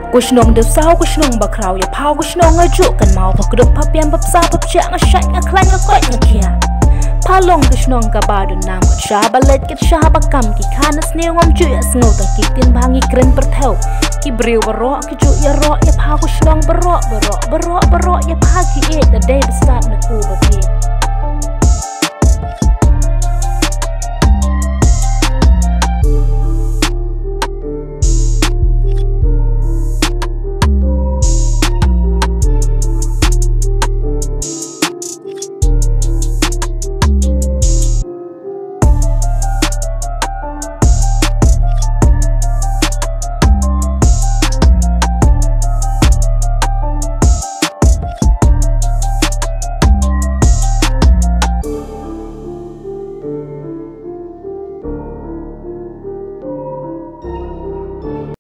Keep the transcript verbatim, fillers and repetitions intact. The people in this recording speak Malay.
Kushnong de sao kushnong bakraw ya pau kushnong ngajuk kan mau pak de pap yang pap sa pap cak ngasyat ngaklan ngakot ngakia palong kushnong kabadu nam kat shabalet kat shabakam ki khanas ne ngom ju ya sngo ta ki tin bangi kren perthau ki brew baro ki ju ya ro ya pau kushnong baro baro baro baro ya pa ki e da day besat na ku babi